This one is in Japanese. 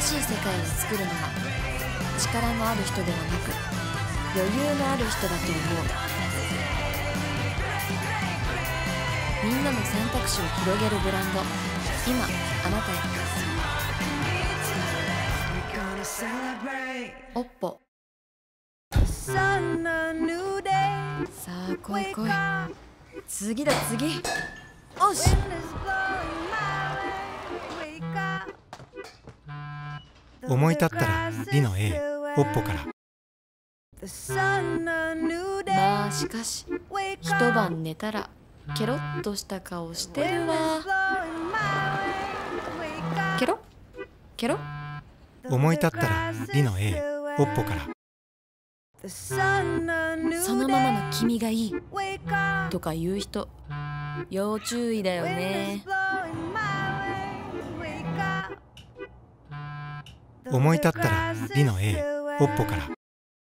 しい世界を作るのは力のある人ではなく余裕のある人だと思う。みんなの選択肢を広げるブランド、今あなたへ。おっぽ。さあ来い来い、次だ次。おし。 思い立ったらリの A おっぽから。 まあしかし一晩寝たらケロッとした顔してるわ。ケロケロ。 思い立ったらリの A おっぽから。 そのままの君がいいとか言う人要注意だよね。 思い立ったらリの A おっぽから。